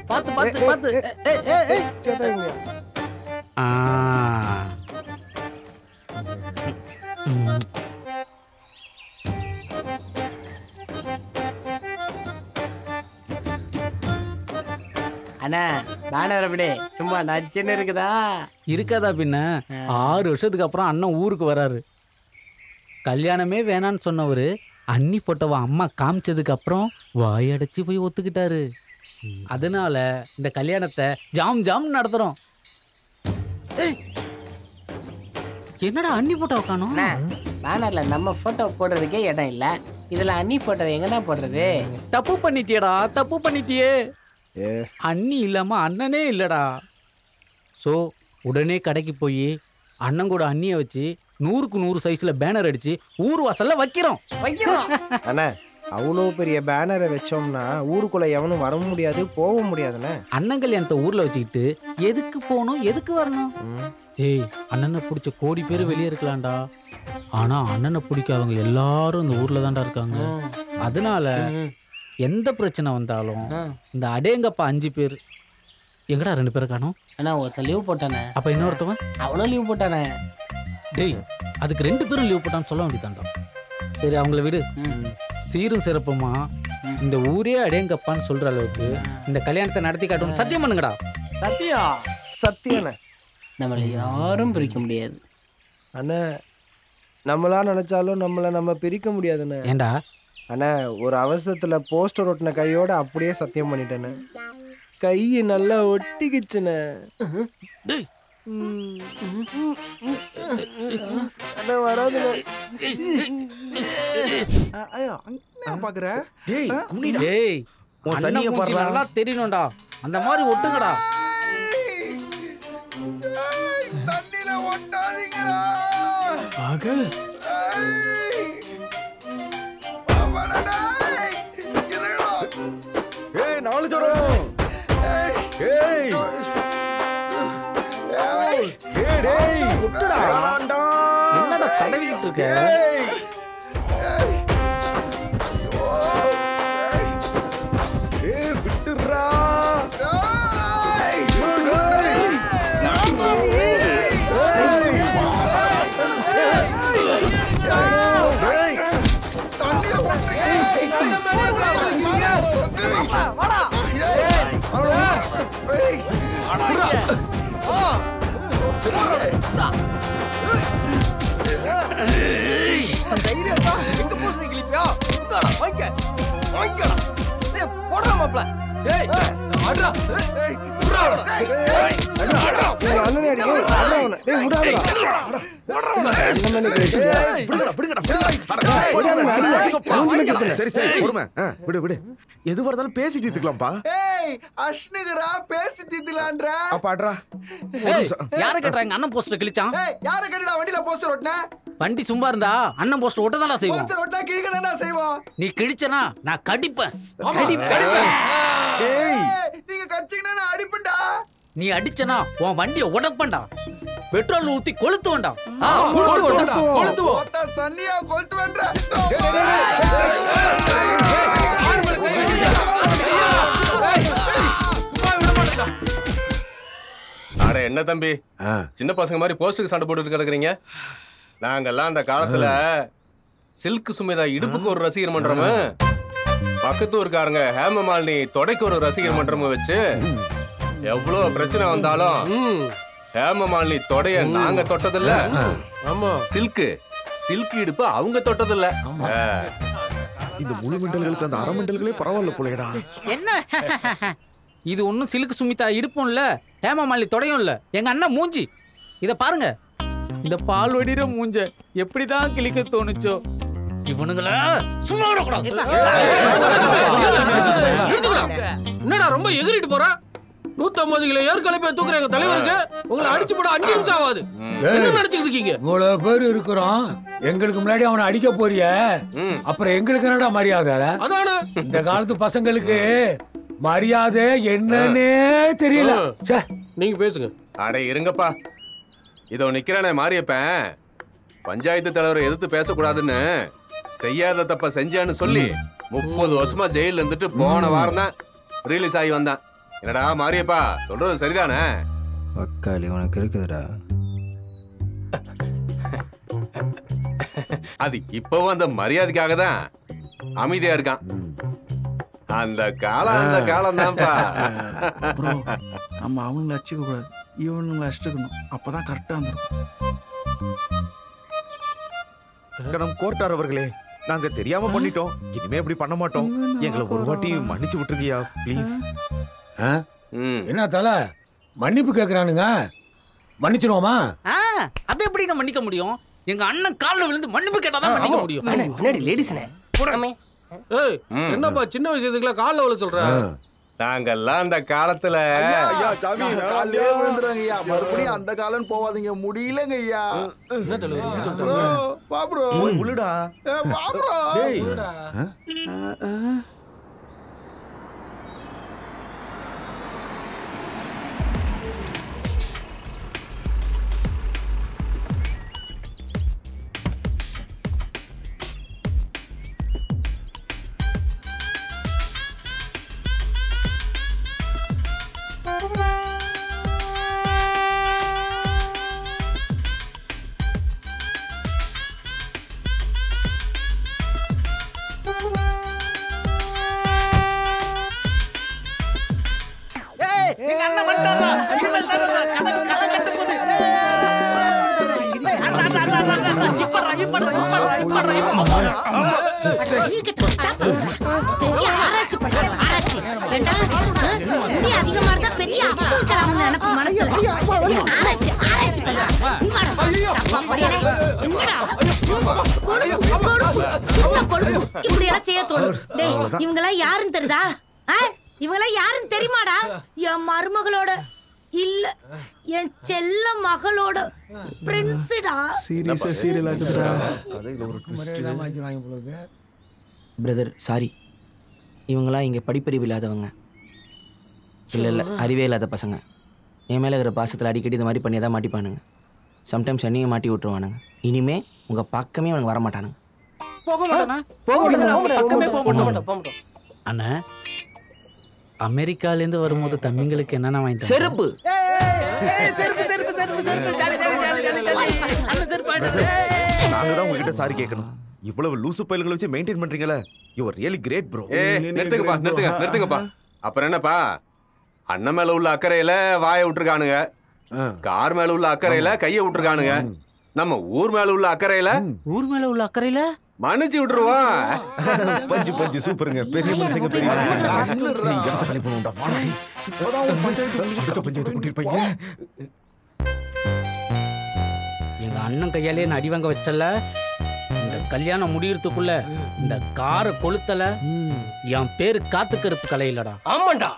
பாத்து பாத்து பாத்து. அண்ணா பேனர் அப்படி சும்மா நச்சுன்னு இருக்குதா? இருக்காதா பின்ன. 6 வருஷத்துக்கு அப்புறம் அண்ணன் ஊருக்கு வராரு. கல்யாணமே வேணான்னு சொன்னவரு அண்ணி போட்டோவை அம்மா காமிச்சதுக்கு அப்புறம் வாயடைச்சு போய் ஒத்துக்கிட்டாரு. அதனால இந்த கல்யாணத்தை ஜாம் ஜாம் நடத்துறோம். என்னடா அண்ணி போட்டோ காணோம்? பேனர்ல நம்ம போட்டோ போடுறதுக்கே இடம் இல்ல, இதுல அண்ணி போட்டோ எங்கடா போடுறது? தப்பு பண்ணிட்டியடா, தப்பு பண்ணிட்டியே. அண்ணி இல்லாம அண்ணனே இல்லடா. ஸோ உடனே கடைக்கு போய் அண்ணன் கூட அண்ணியை வச்சு 100க்கு 100 சைஸ்ல பேனர் அடிச்சு ஊர் வாசல்ல வைக்கிறோம். அண்ணா அவ்வளோ பெரிய பேனரை வச்சோம்னா ஊருக்குள்ள எவனும் வர முடியாது, போக முடியாதுண்ணே. அண்ணன் கல்யாணத்தை ஊர்ல வச்சுக்கிட்டு எதுக்கு போகணும், எதுக்கு வரணும்? ஏய், அண்ணனை பிடிச்ச கோடி பேர் வெளியே இருக்கலாம்டா. ஆனா அண்ணனை பிடிக்காதவங்க எல்லாரும் இந்த ஊர்ல தான்டா இருக்காங்க. அதனால எந்த பிரச்சனை வந்தாலும் இந்த அடேங்கப்பா 5 பேர் எங்கடா 2 பேரை காணோம்? அண்ணா ஒருத்தன் லீவ் போட்டானே. அப்ப இன்னொருத்தவன்? அவனும் லீவ் போட்டானே. டேய், அதுக்கு 2 பேரும் லீவ் போட்டான்னு சொல்ல வேண்டியதாண்டா. சரி, அவங்கள விடு. சீரும் சிறப்புமா இந்த ஊரே அடேங்கப்பான்னு சொல்ற அளவுக்கு இந்த கல்யாணத்தை நடத்தி காட்டணும். சத்தியம் பண்ணுங்கடா. சத்தியா? சத்தியண்ணே. நம்மளை யாரும் பிரிக்க முடியாது அண்ணா. நம்மளா நினைச்சாலும் நம்மளை நம்ம பிரிக்க முடியாதுண்ணே. ஏண்டா? அண்ணா ஒரு அவசரத்துல போஸ்டர் ஒட்டின கையோட அப்படியே சத்தியம் பண்ணிட்டேண்ணே. கை நல்லா ஒட்டிக்கிச்சுண்ணே. அண்ணா வராதுண்ணே. பாக்குற நல்லா தெரியணும்டா. அந்த மாதிரி ஒட்டுங்கடா. சண்டையில ஒட்டாதீங்கடா. பகல் ஏய், 4 ஜரம். ஏய் டேய் விட்டுடா. என்னடா தடவிக்கிட்டு இருக்க? ஏய் விட்டுடா. சரி சரி பொறுமை. விடு விடு, எது வரதாலும் பேசி தீர்த்துக்கலாம்ப்பா. அஷ்ணுகரா பேசி தீர்த்துலான்ற. அப்பாட்ரா யார கேட்றாங்க? அண்ணன் போஸ்டர் கிழிச்சான். யார கேட்டா வண்டியில போஸ்டர் ஒட்டின? வண்டி சும்மா இருந்தா அண்ணன் போஸ்டர் ஒட்ட தானே செய்வோம். போஸ்டர் ஒட்டா கிழிக்க தானே செய்வோம். நீ கிழிச்சனா நான் கடிப்பேன். நீங்க கடிச்சீங்கன்னா நான் அடிப்பேன்டா. நீ அடிச்சனா உன் வண்டியை உடைப்பேன்டா. பெட்ரோல் ஊத்தி கொளுத்துவேன்டா. கொளுத்துவோம். சன்னியா கொளுத்துவேன்ற. அட என்ன தம்பி, சின்ன பசங்க மாதிரி போஸ்டுக்கு சண்டை போட்டுட்டு கிடக்குறீங்க? நாங்கெல்லாம் அந்த காலத்துல சில்க் சுமிதா இடுப்புக்கு ஒரு ரசிகர் மன்றமும், பக்கத்து ஊருக்காரங்க ஹேமமாலினி தொடைக்கு ஒரு ரசிகர் மன்றமும் வச்சு எவ்வளவு பிரச்சனை வந்தாலும் ஹேமமாலினி தொடைய நாங்க தொட்டதில்ல. ஆமா, சில்க் இடுப்பு அவங்க தொட்டதில்ல. இந்த முழு மெண்டல்களுக்கு அந்த அரை மெண்டல்களே பரவாயில்ல போலேடா. என்ன இது? ஒன்னும் சில்க் சுமிதா இடுப்பும் இல்ல, ஹேமமாலினி தொடையும் இல்ல, எங்க அண்ணன் மூஞ்சி. இத பாருங்க, இந்த பால் வடிற மூஞ்ச எப்படிதான் கிழிக்க தோணுச்சோ. இவனுங்கள சும்மா விடக்கூடாது. என்னடா ரொம்ப எகிரிட்டு போற? 150 கிலோ ஏற்கனவே தூக்குற எங்க தலைவருக்கு உங்களை அடிச்சு போட 5 நிமிஷம் ஆகாது. என்ன நினைச்சிட்டு இருக்கீங்க? இவ்வளவு பேர் இருக்கிறோம், எங்களுக்கு முன்னாடி அவனை அடிக்க போறிய, அப்புறம் எங்களுக்கு என்னடா மரியாதை? அதானே இந்த காலத்து பசங்களுக்கு மரியாதை என்னன்னே தெரியல. நீங்க பேசுங்க. அட இருங்கப்பா, இதோ நிக்கிறானே மாரியப்பன், பஞ்சாயத்து தலைவரை எதிர்த்து பேசக்கூடாதுன்னு செய்யாத தப்ப செஞ்சான்னு சொல்லி 30 வருஷமா ஜெயில இருந்துட்டு போன வாரம் தான் ரிலீஸ் ஆகி வந்தான். என்னடா மாரியப்பா சொல்றது சரிதானே? வக்காளி உனக்கு இருக்குதுடா. அது இப்பவும் அந்த மரியாதைக்காக தான் அமைதியா இருக்கான். அந்த காலம் தான்ப்பா. ப்ரோ நம்ம அவனுங்களை அடிச்சுக்க கூடாது, இவனுங்களை அடிச்சுக்கணும். அப்பதான் கரெக்டா வந்துடும். கணம் கோர்ட்டார் அவர்களே, நாங்க தெரியாம பண்ணிட்டோம். இனிமே இப்படி பண்ண மாட்டோம். எங்களை ஒரு வாட்டி மன்னிச்சு விட்டுருங்கயா ப்ளீஸ். என்ன தல மன்னிப்பு கேக்குறானுங்க, மன்னிச்சிருவோமா? அதை எப்படி நான் மன்னிக்க முடியும்? எங்க அண்ணன் கால்ல விழுந்து மன்னிப்பு கேட்டாதான் மன்னிக்க முடியும். முன்னாடி லேடிஸ்னே ஏய், என்னப்பா சின்ன விஷயத்துக்குலாம் கால்ல விழ சொல்ற? நாங்கெல்லாம் அந்த காலத்துல ஐயா சாமி காலையே விழுந்துறாங்க ஐயா. மறுபடியும் அந்த காலம் போவாதீங்க, முடியலங்க ஐயா. என்ன தலைவர் ப்ரோ வா ப்ரோ. உளுடா வா ப்ரோ. டேய் எங்க அண்ணன் வந்துட்டாரா? இனிமேல் தானடா கதை கட்ட போகுது. இவங்களா யாருன்னு தெரியுதா? இவங்களா யாருன்னு தெரியுமாடா? என் மருமகளோட இல்ல என் செல்ல மகளோட பிரின்ஸ்டா. சீரியஸா சீரியல் ஆகுதுடா. பிரதர் சாரி, இவங்களாம் இங்கே படிப்பறிவு இல்லாதவங்க. இல்லை அறிவே இல்லாத பசங்க. என் மேலே இருக்கிற பாசத்தில் அடிக்கடி இந்த மாதிரி பண்ணி தான் மாட்டிப்பானுங்க. சம்டைம்ஸ் என்னையும் மாட்டி விட்டுருவானுங்க. இனிமே உங்கள் பக்கமே அவனுக்கு வரமாட்டானுங்க. போக மாட்டானா? அண்ணா, அமெரிக்காலேருந்து வரும்போது தம்பிங்களுக்கு என்னென்ன வாங்கிட்டு செருப்பு நாங்க தான் உங்ககிட்ட சாரி கேட்கணும். இவ்வளவு லூசு பயல்களை வச்சு மெயின்டைன் பண்றீங்களே, you are really great bro. நிறுத்துங்கப்பா. அப்புறம் என்னப்பா, அண்ணன் மேல உள்ள அக்கறையில வாயை விட்டுருக்கானுங்க, கார் மேல உள்ள அக்கறையில கைய விட்டுருக்கானுங்க, நம்ம ஊர் மேல உள்ள அக்கறையில மன்னிச்சு விட்டுருவான். பஞ்சு பஞ்சு சூப்பருங்க. பெரிய மனுஷங்க பெரிய மனுஷங்க. எங்க அண்ணன் கையாலே நான் அடி வாங்க வச்சிட்டல. இந்த கல்யாணம் முடியறதுக்குள்ள இந்த காரை கொளுத்தல என் பேரு காத்து கருப்பு கலை இல்லடா. ஆமாண்டா.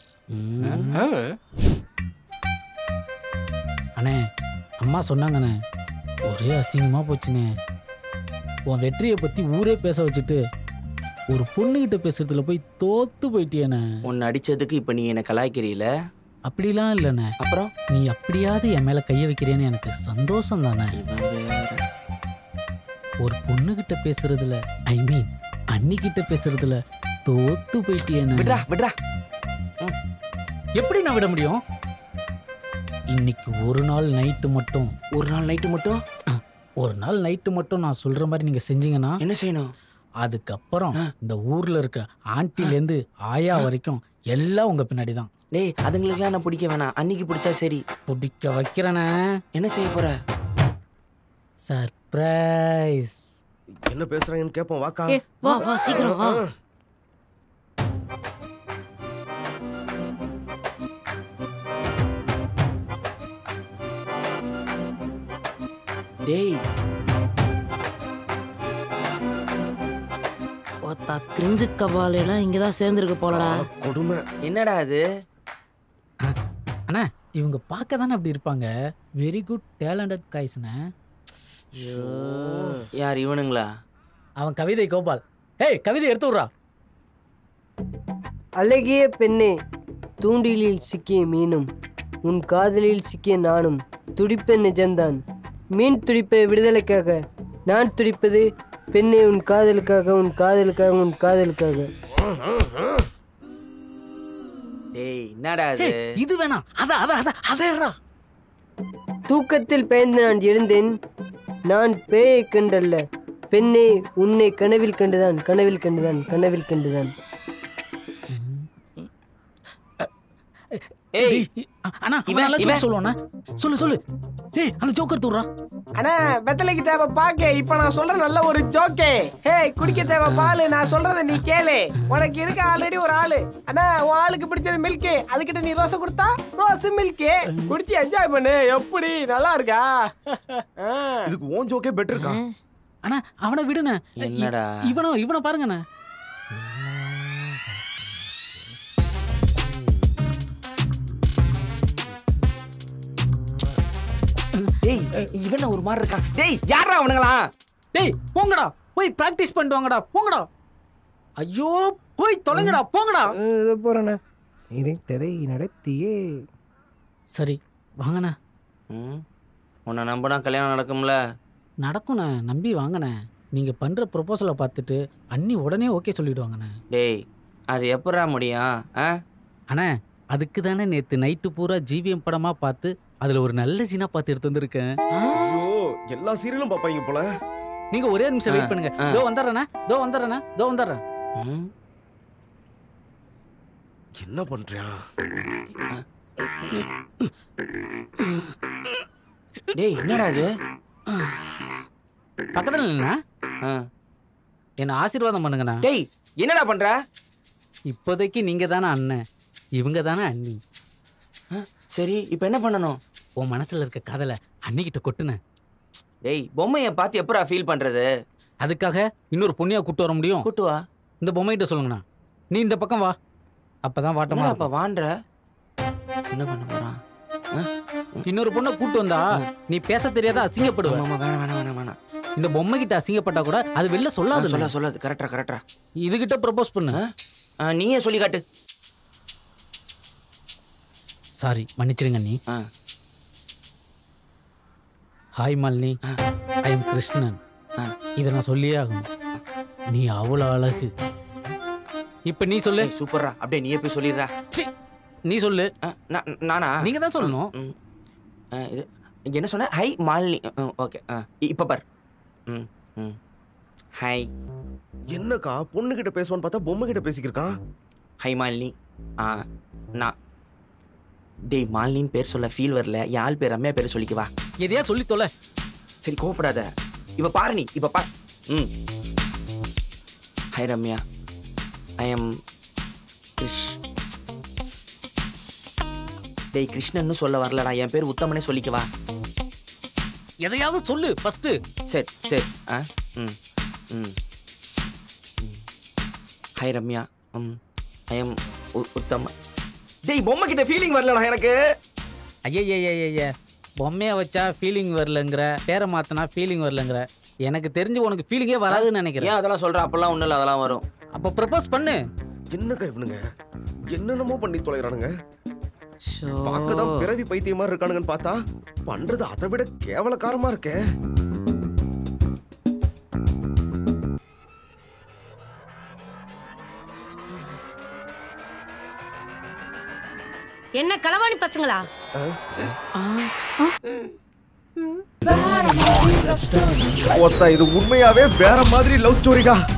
அண்ணே, அம்மா சொன்னாங்கண்ணே, ஒரே அசிங்கமா போச்சுண்ணே. உன் வெற்றியை பத்தி ஊரே பேச வச்சுட்டு ஒரு பொண்ணுகிட்ட பேசுறதுல போய் தோத்து போயிட்டியண்ணே. உன்னை அடிச்சதுக்கு இப்போ நீ என்னை கலாய்க்கிறீல? அப்படிலாம் இல்லைண்ணே. அப்புறம் நீ அப்படியாவது என் மேல கைய வைக்கிறேன்னு எனக்கு சந்தோஷம் தானே. ஒரு பொண்ணுகிட்ட பேசுறதுல, ஐ மீன் அன்னிக்கிட்ட பேசுறதுல தோத்து போயிட்டியேண்ணே. விட்றா விட்றா. எப்படி நான் விட முடியும்? இன்னைக்கு ஒரு நாள் நைட்டு மட்டும் நான் சொல்ற மாதிரி நீங்க செஞ்சீங்கன்னா என்ன செய்யணும்? அதுக்கப்புறம் இந்த ஊர்ல இருக்க ஆண்டிலேருந்து ஆயா வரைக்கும் எல்லாம் உங்க பின்னாடி தான். டேய், அதுங்களுக்குலாம் நான் பிடிக்க வேணாம். அன்னைக்கு பிடிச்சா சரி. பிடிக்க வைக்கிறேனே. என்ன செய்ய போற? சர்ப்ரைஸ். என்ன பேசுறாங்கன்னு கேப்போம். வாக்கா. வா வா சீக்கிரம் வா. டேய், கிரிஞ்சு கபாலெல்லாம் இங்கதான் சேர்ந்துருக்கு போலடா. கொடுமை. என்னடா அது? அண்ணா, இவங்க பார்க்க தானே அப்படி இருப்பாங்க. வெரி குட் டேலண்டட் கைஸ்ண்ணே. யார் இவனுங்களா? அவன் கவிதை கோபால். ஏய், கவிதை எடுத்து விட்றா. அழகிய பெண்ணே, தூண்டிலில் சிக்கிய மீனும் உன் காதலில் சிக்கிய நானும் துடிப்ப நிஜம்தான். மீன் துடிப்ப விடுதலைக்காக, நான் துடிப்பது பெண்ணே உன் காதலுக்காக, உன் காதலுக்காக, உன் காதலுக்காக. டேய் என்னடா இது இது வேணாம் அதேறா. தூக்கத்தில் பயந்து நான் எழுந்தேன். நான் பேயை கண்டல்ல, பெண்ணே உன்னை கனவில் கண்டுதான், கனவில் கண்டுதான், கனவில் கண்டுதான். ஏய் அண்ணா இவன் சொல்லுவானா? சொல்லு. ஏய் அந்த ஜோக்கர் தூர்றா. அண்ணா வெத்தலைக்கு தேவை பாக்கே. இப்ப நான் சொல்ற நல்ல ஒரு ஜோக்கே. ஹே குடிக்க தேவை பால். நான் சொல்றத நீ கேளு. உனக்கு இருக்க ஆல்ரெடி ஒரு ஆளு. அண்ணா உன் ஆளுக்கு பிடிச்சது மில்க். அதுக்கிட்ட நீ ரோஸ் கொடுத்தா ரோஸ் மில்க் குடிச்சு என்ஜாய் பண்ணு. எப்படி நல்லா இருக்கா? இதுக்கு ஓன் ஜோக்கே பெட்டர் இருக்கா? அண்ணா அவனை விடுண்ணே. என்னடா இவனை பாருங்கண்ணே. டேய் இவன ஒரு மாதிரி இருக்கா. டேய் யாரா அவனுங்களா? டேய் போங்கடா, போய் பிராக்டிஸ் பண்ணிட்டு வாங்கடா. போங்கடா. ஐயோ போய் தொலைங்கடா, போங்கடா. இது போறேண்ணே. இதை நடத்தியே. சரி வாங்கண்ணே. உன்னை நம்பினா கல்யாணம் நடக்கும்ல? நடக்குண்ணே, நம்பி வாங்கண்ணே. நீங்க பண்ற ப்ரொபோசலை பார்த்துட்டு அண்ணி உடனே ஓகே சொல்லிடுவாங்கண்ணே. டேய் அது எப்படா முடியும்? அண்ணே அதுக்கு தானே நேற்று நைட்டு பூரா ஜிவிஎம் படமா பார்த்து அதுல ஒரு நல்ல சீனா பார்த்து எடுத்து வந்திருக்கேன். ஐயோ எல்லா சீரியலும் பாப்பாங்க போல. நீங்க ஒரே நிமிஷம் வெயிட் பண்ணுங்க. தோ வந்துடுறேன். என்ன பண்றியா? டேய் என்னடா இது? பக்கத்துல இல்லைண்ணா, என்ன ஆசீர்வாதம் பண்ணுங்கண்ணா. டேய் என்னடா பண்ற? இப்போதைக்கு நீங்க தானே அண்ணன், இவங்க தானே அண்ணி. சரி இப்போ என்ன பண்ணணும்? உன் மனசுல இருக்க கதலை அன்னிக்கிட்ட கொட்டுனேன். டேய் பொம்மையை பார்த்து எப்படா ஃபீல் பண்றது? அதுக்காக இன்னொரு பொண்ணியா கூட்டு வர முடியும்? கூட்டு வா. இந்த பொம்மைகிட்ட சொல்லுங்கண்ணா, நீ இந்த பக்கம் வா. அப்பதான் வாட்டமா. அப்ப வாண்ட என்ன பண்ண போறான்? இன்னொரு பொண்ணை கூட்டு வந்தா நீ பேச தெரியாத அசிங்கப்படுவ. வேணாம். இந்த பொம்மை கிட்ட அசிங்கப்பட்டா கூட அது வெளில சொல்லாது. சொல்லாது. கரெக்டா. இதுகிட்ட ப்ரப்போஸ் பண்ணு. நீயே சொல்லி காட்டு. சாரி மன்னிச்சிருங்க நீ. Hi Malini, I am Krishnan. இதை நான் சொல்லியே ஆகணும். நீ அவ்வளோ அழகு. இப்ப நீ சொல்லு. சூப்பரா, அப்படியே நீயே போய் சொல்லிடுறா. நீ சொல்லு. நானா? நீங்க தான் சொல்லணும். இது என்ன சொன்ன? ஹை மாலினி. ஓகே இப்ப பார். ஹாய். என்னக்கா பொண்ணு கிட்ட பேசுவான்னு பார்த்தா பொம்மை கிட்ட பேசிக்கிருக்கான். ஹை மாலினி. நான் டேய் மாலினின்னு பேர் சொல்ல ஃபீல் வரல. யாழ் பேர் ரம்யா பேர் சொல்லிக்குவா. எதையா சொல்லி தொலை. சரி கோவப்படாத. இப்ப பாரு நீ. இப்ப பார். ஹாய் ரம்யா, ஐ எம் டேய் கிருஷ்ணன்னு சொல்ல வரலடா. என் பேர் உத்தமனே சொல்லிக்குவா. எதையாவது சொல்லு ஃபர்ஸ்ட். சரி. ஹாய் ரம்யா, ஐ எம் உத்தம. டேய் பொம்மை கிட்ட ஃபீலிங் வரலடா எனக்கு. ஐயா பொம்மையை வச்சா ஃபீலிங் வரலங்கிற, பேரை மாத்தினா ஃபீலிங் வரலங்கிற. எனக்கு தெரிஞ்சு உனக்கு ஃபீலிங்கே வராதுன்னு நினைக்கிறேன். ஏன் அதெல்லாம் சொல்ற? அப்பெல்லாம் ஒன்றும் இல்லை, அதெல்லாம் வரும். அப்போ ப்ரப்போஸ் பண்ணு. என்னக்கா இவனுங்க என்னென்னமோ பண்ணி தொலைகிறானுங்க. பார்க்கதான் பிறவி பைத்தியமா இருக்கானுங்கன்னு பார்த்தா பண்றது அதை விட கேவலக்காரமா இருக்கே. என்ன களவாணி பசங்களா? இது உண்மையாவே வேற மாதிரி லவ் ஸ்டோரிடா.